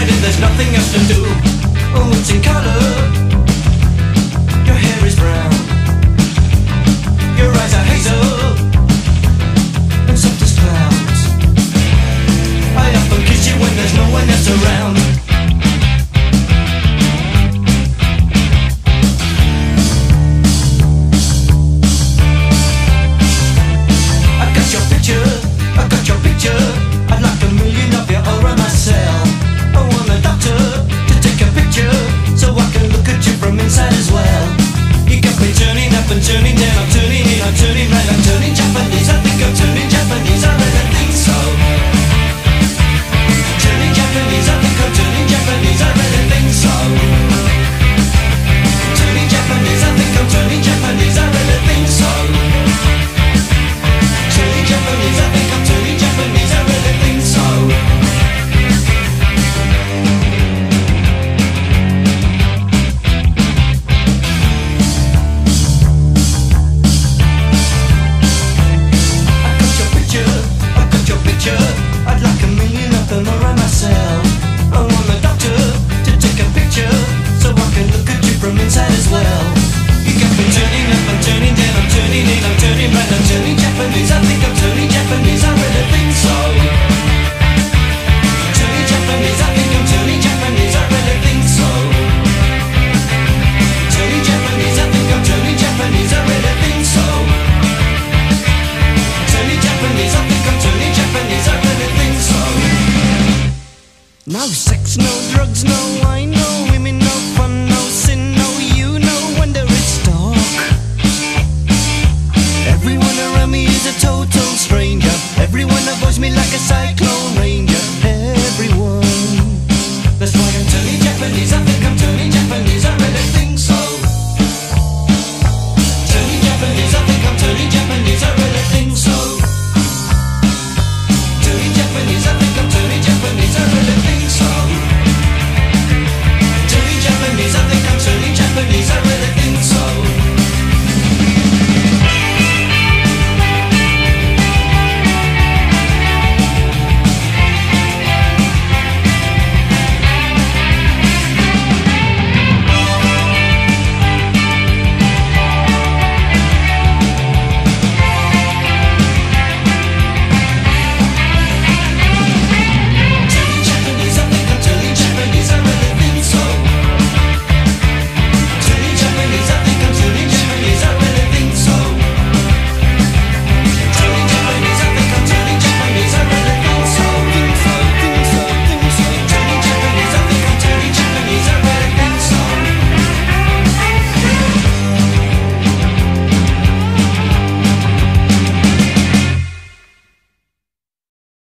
red and there's nothing else to do. Oh, it's in colour. Your hair is brown. Your eyes are hazel and soft as clouds. I often kiss you when there's no one else around. I got your picture. I'd like a million of you all around myself. I want a doctor to take a picture so I can look at you from inside as well. You got me turning up and turning down. I'm turning in, I'm turning right, I'm turning Japanese. I think I'm turning Japanese, I really think so. Turning Japanese, I think I'm turning Japanese, I really think so. Turning Japanese, I think I'm turning Japanese, I really think so. Turning Japanese, I think I'm turning Japanese, I really think so. I got your picture, I'd like a million of them around myself. I want a doctor to take a picture so I can look at you from inside as well. You got me turning up, I'm turning down, I'm turning in, I'm turning right, I'm turning Japanese. I think I'm turning Japanese, I really think so. Turning Japanese, I think I'm turning Japanese, I really think so. Turning Japanese, I think I'm turning Japanese, I really think so. Turning Japanese, I think I'm turning Japanese, I really think so. No sex, no drugs, no wine, no women, no fun, no sin, no you, no wonder it's dark. Everyone around me is a total stranger. Everyone avoids me like a cyclone.